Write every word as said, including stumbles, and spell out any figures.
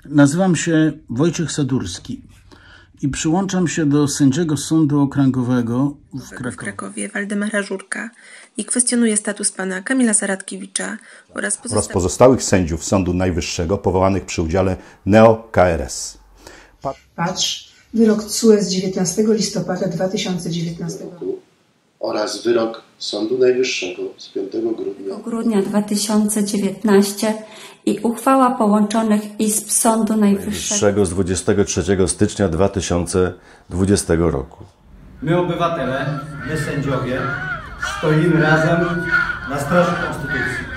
Nazywam się Wojciech Sadurski i przyłączam się do sędziego Sądu Okręgowego w Krakowie, w Krakowie Waldemara Żurka i kwestionuję status pana Kamila Zaradkiewicza oraz, pozosta oraz pozostałych sędziów Sądu Najwyższego powołanych przy udziale Neo K R S. Patrz, wyrok T S U E z dziewiętnastego listopada dwa tysiące dziewiętnastego roku oraz wyrok Sądu Najwyższego z piątego grudnia dwa tysiące dziewiętnastego i uchwała połączonych izb Sądu Najwyższego z dwudziestego trzeciego stycznia dwa tysiące dwudziestego roku. My obywatele, my sędziowie stoimy razem na straży Konstytucji.